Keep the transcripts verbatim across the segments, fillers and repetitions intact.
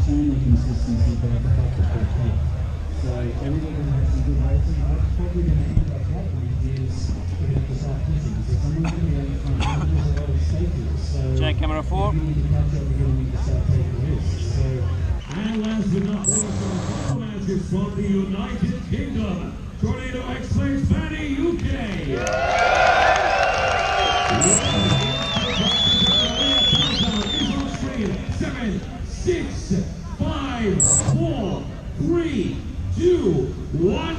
tone and consistency, but at the back of the head. So everybody can have some good racing. What's probably going to end up happening is we're going to have to start missing because someone's going to be out in front and there's a lot of stages. So J camera four. you need to catch up, you're going to need to start taking risks. So, and last but not least, our matches from the United Kingdom, Tornado X-Plays Fanny U K. Seven, six, five, four, three, two, one,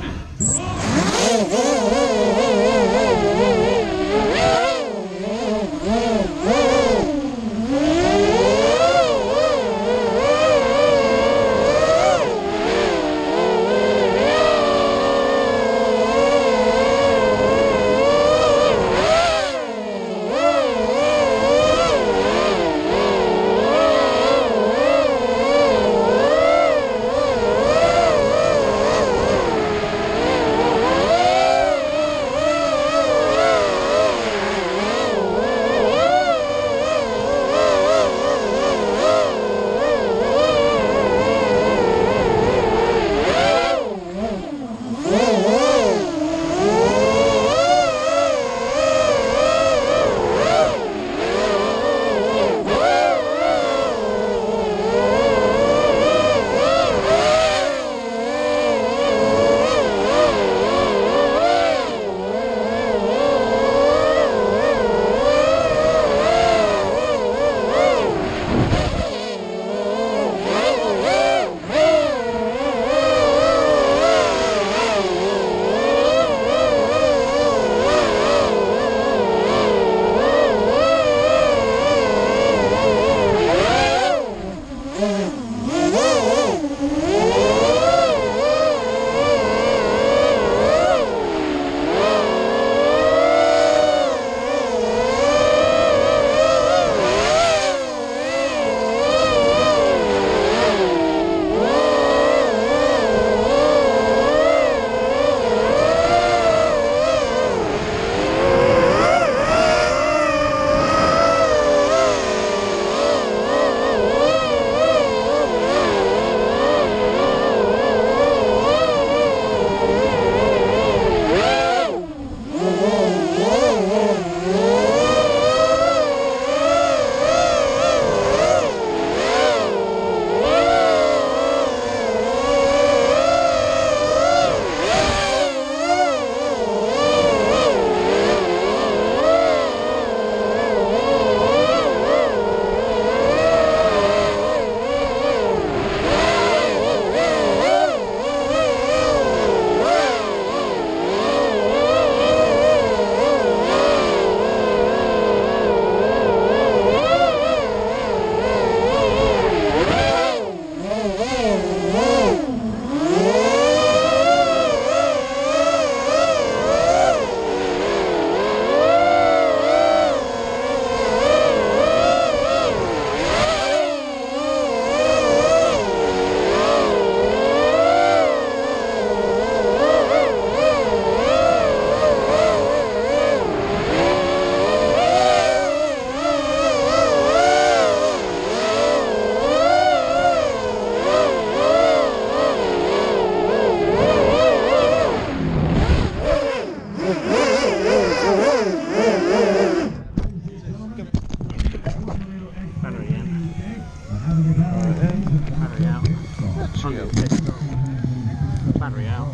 battery out,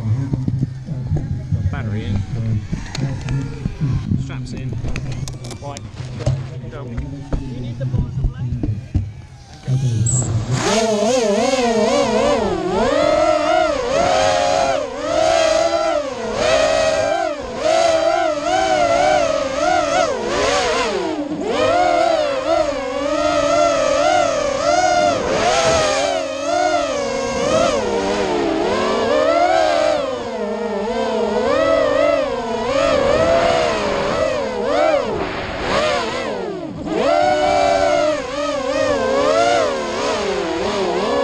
battery in, straps in, right, go. You need the balls of length. Oh,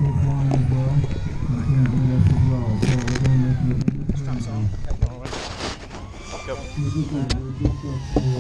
still flying as well. You can do this as well. So we're going to make you a bit Straps on. Go. This is a very good step for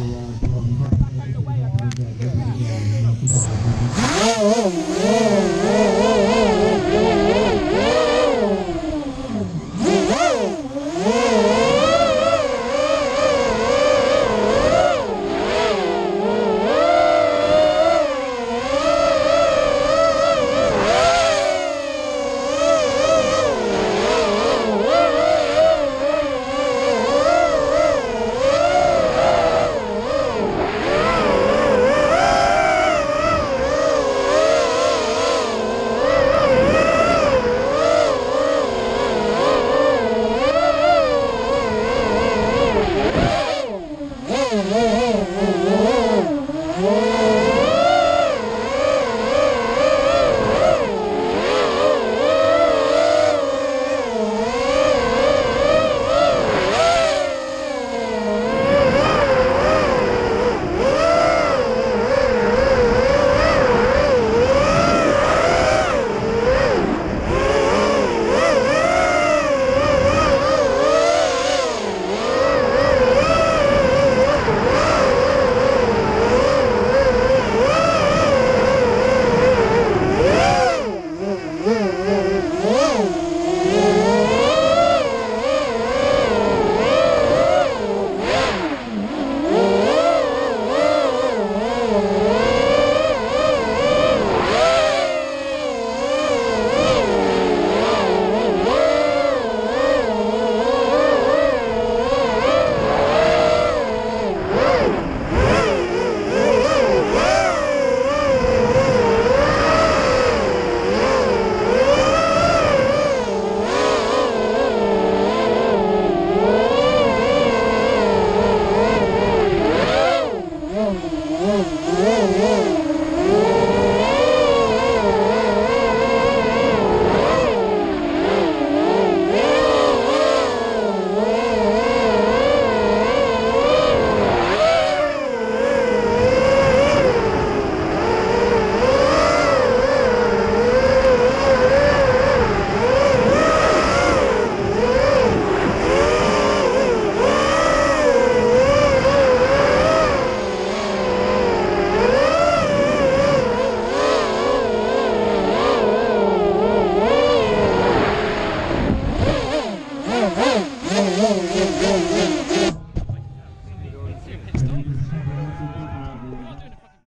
Whoa, whoa, whoa, whoa, whoa, whoa.